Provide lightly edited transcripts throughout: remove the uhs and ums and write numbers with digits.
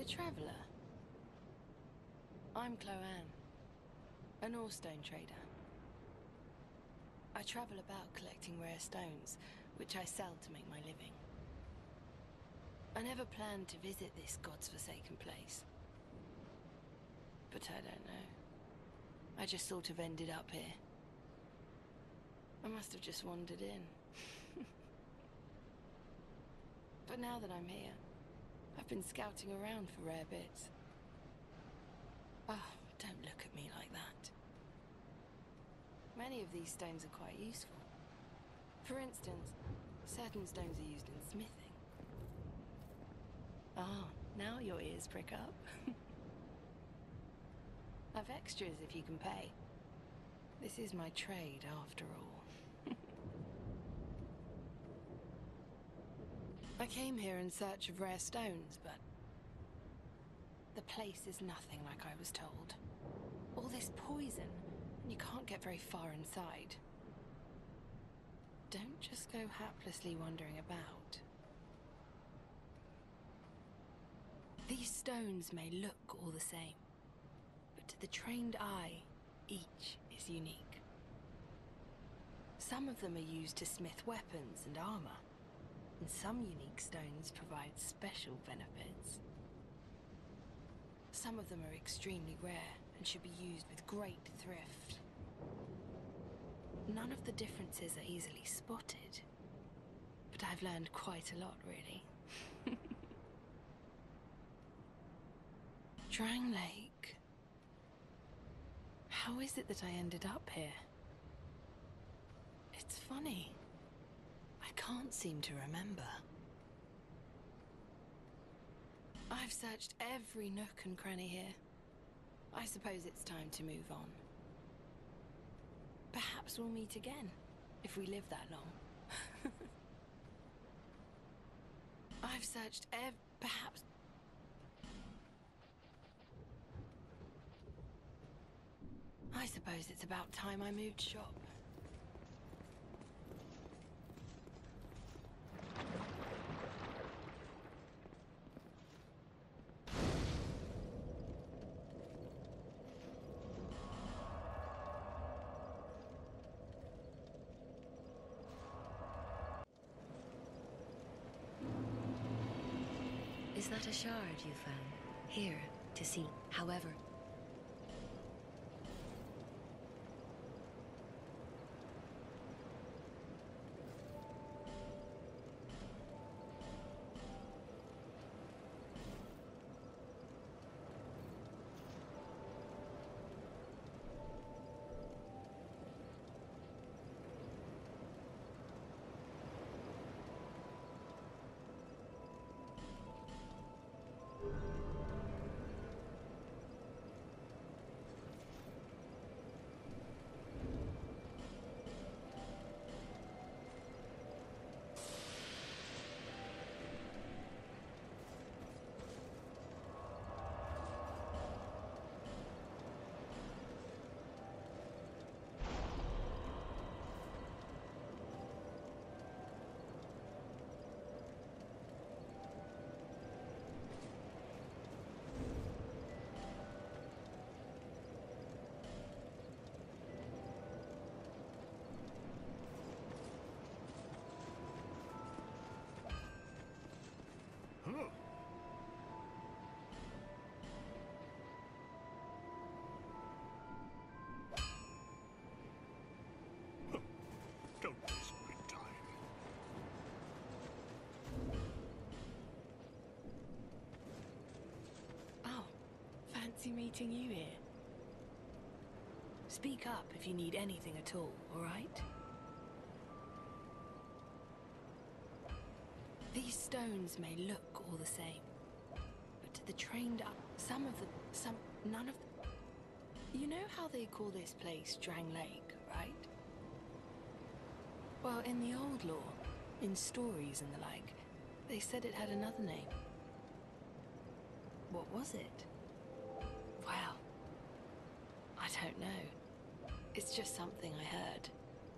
traveller. I'm Chloanne, a Northstone trader. I travel about collecting rare stones, which I sell to make my living. I never planned to visit this God's forsaken place. But I don't know. I just sort of ended up here. I must have just wandered in. But now that I'm here, I've been scouting around for rare bits. Oh, don't look at me like that. Many of these stones are quite useful. For instance, certain stones are used in smithing. Ah, now your ears prick up. I've extras if you can pay. This is my trade, after all. I came here in search of rare stones, but the place is nothing like I was told. All this poison, and you can't get very far inside. Don't just go haplessly wandering about. These stones may look all the same, but to the trained eye, each is unique. Some of them are used to smith weapons and armor, and some unique stones provide special benefits. Some of them are extremely rare and should be used with great thrift. None of the differences are easily spotted, but I've learned quite a lot, really. Drang Lake. How is it that I ended up here? It's funny. I can't seem to remember. I've searched every nook and cranny here. I suppose it's time to move on. Perhaps we'll meet again, if we live that long. I've searched perhaps... I suppose it's about time I moved shop. Is that a shard you found? Here, to see. However... Don't waste my time. Oh, fancy meeting you here. Speak up if you need anything at all right? These stones may look all the same, but to the trained eye, none of them... You know how they call this place Drang Lake, right? Well, in the old lore, in stories and the like, they said it had another name. What was it? Well, I don't know. It's just something I heard.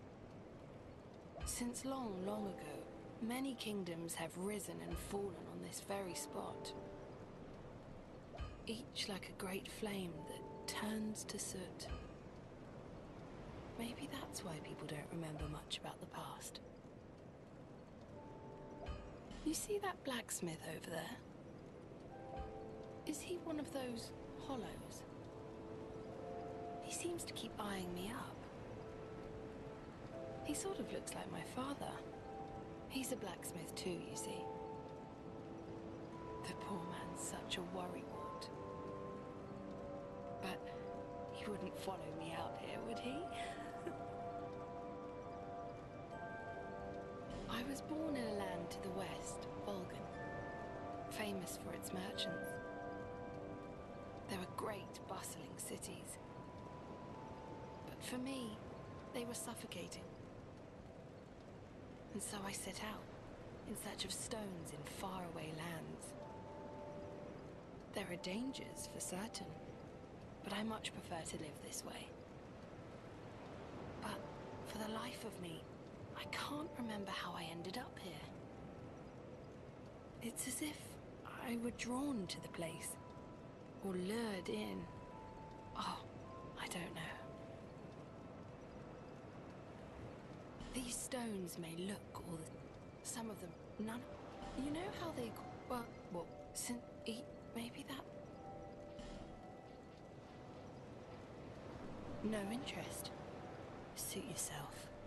Since long, long ago, many kingdoms have risen and fallen on this very spot. each like a great flame that turns to soot. Maybe that's why people don't remember much about the past. You see that blacksmith over there? Is he one of those hollows? He seems to keep eyeing me up. He sort of looks like my father. He's a blacksmith too, you see. The poor man's such a worrywart. But he wouldn't follow me out here, would he? I was born in a land to the west, Volgan, famous for its merchants. There were great, bustling cities. But for me, they were suffocating. And so I set out, in search of stones in faraway lands. There are dangers, for certain, but I much prefer to live this way. But for the life of me, I can't remember how I ended up here. It's as if I were drawn to the place, or lured in. Oh, I don't know. These stones may look, or some of them, none. You know how they, well, maybe that. No interest. Suit yourself.